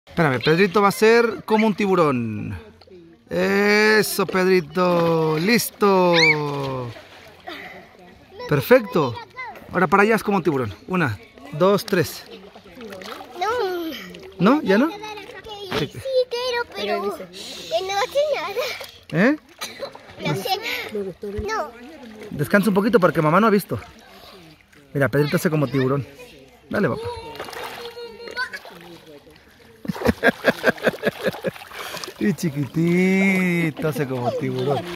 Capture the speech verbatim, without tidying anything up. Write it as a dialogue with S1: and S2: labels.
S1: Espérame, Pedrito va a ser como un tiburón. Eso, Pedrito. Listo. Perfecto. Ahora para allá es como un tiburón. Una, dos, tres.
S2: No.
S1: ¿No? ¿Ya no?
S2: Sí, quiero, pero que no hace nada.
S1: ¿Eh?
S2: No sé. No.
S1: Descansa un poquito porque mamá no ha visto. Mira, Pedrito hace como tiburón. Dale, papá. Y chiquitito hace como tiburón.